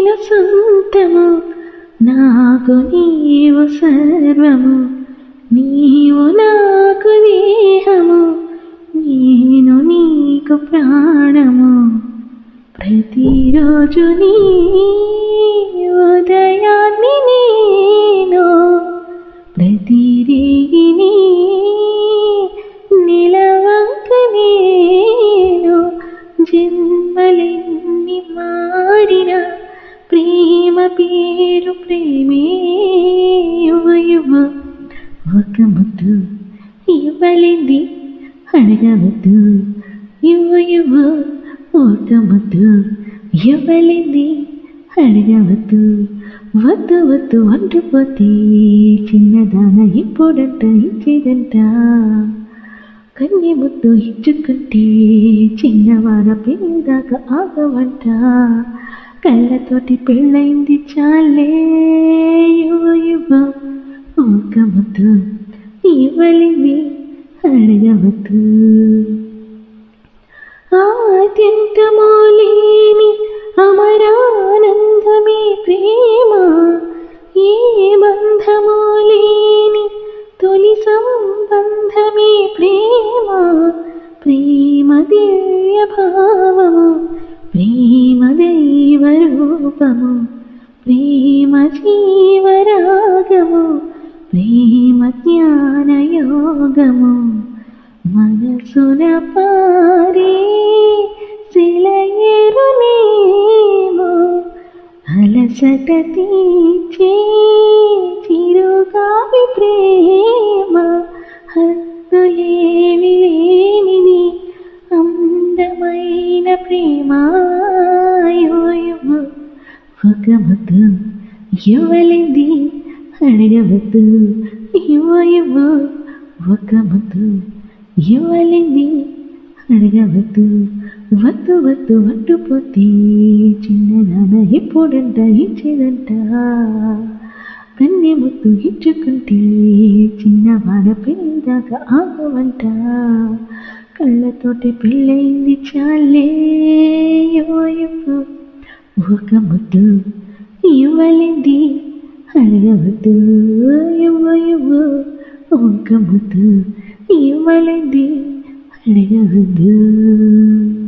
నేను సొంతము, నాకు నీవు సర్వము, నీవు నాకు దేహము, నేను నీకు ప్రాణము. ప్రతిరోజు నీ ఉదయాన్ని నేను, ప్రతిరేగి నీ నిలవంక నేను, జన్మలెన్ని మారిన ప్రేమ పేరు ప్రేమే. యువ ఒక ముద్దు ఇవ్వలేంది అడగవద్దు, యువ ఒక ముద్దు ఇవ్వలేంది అడగవద్దు. వద్దు వద్దు అంటుపోతే చిన్నదాన ఎప్పుడంట ఇచ్చేదంట, కన్య ముద్దు ఇచ్చుకుంటే చిన్నవాడ పెళ్ళదాకా ఆగవంట. కళ్ళతోటి పెళ్ళైంది చాలే, యువ ఒక ముద్దు ఇవ్వలేంది అడగవద్దు. ఆద్యంతమో లేని అమరానందమే ప్రేమ, ఏ బంధమో లేని తొలి సంబంధమే ప్రేమ. ప్రేమ దివ్య భావము, ప్రేమ దైవ రూపము, ప్రేమ జీవరాగము, ప్రేమ జ్ఞాన యోగము. మనసున పారే సెలయేరునేమో, అలసట తీర్చే చిరుగాలి ప్రేమ. హద్దులేవి లేనిది అందమైన ప్రేమ. ఒక ముద్దు ఇవ్వలేంది అడగవద్దు, యువ ఒక ముద్దు ఇవ్వలేంది అడగవద్దు. వద్దు వద్దు అంటుపోతే చిన్నదాన ఎప్పుడంట ఇచ్చేదంట, కన్య ముద్దు ఇచ్చుకుంటే చిన్నవాడ పెళ్ళదాకా ఆగవంట. కళ్ళతోటి పెళ్ళైంది చాలే, ఒక ముద్దు ఇవ్వలేంది అడగవద్దు, యువ ఒక ముద్దు ఇవ్వలేంది అడగవద్దు.